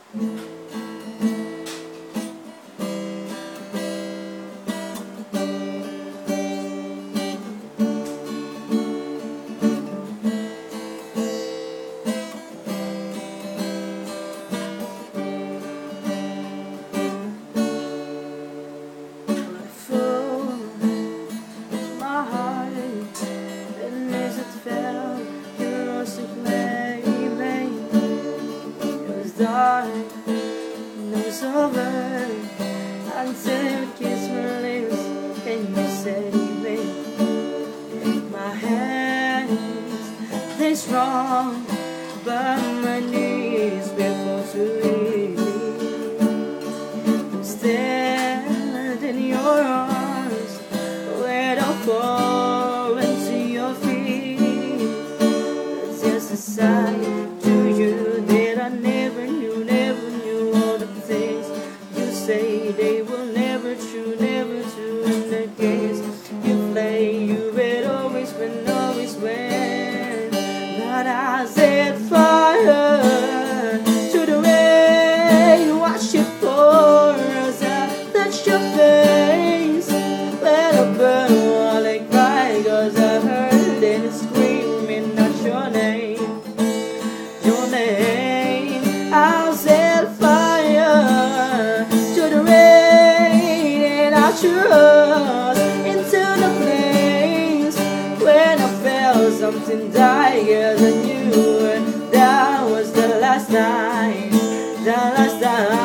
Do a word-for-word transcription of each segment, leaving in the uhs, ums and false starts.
Dark, and it was over until you kissed my lips and you said me. My hands, they strong, but my knees before too weak. I'm still in your arms, where I'll fall into your feet. It's just a sign to you that I never knew, never knew all the things you say they will never true, never true in the case you play. You had always been, always when, but I set fire to the rain, watch it pour as I touch your face. Let it burn while I cry, cause I heard it screaming out your name, your name. I'll set fire to the rain, and I'll trust into the place when I felt something die, cause I knew that was the last time, the last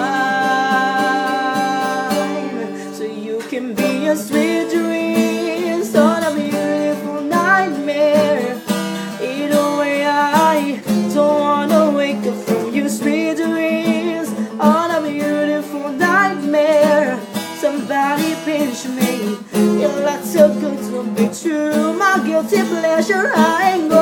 time. So you can be a sweet dream, sort of beautiful nightmare. Either way, I don't wanna wake up from you, sweet dreams, on a beautiful nightmare. Somebody pinch me, you look so good to be true. My guilty pleasure, I ain't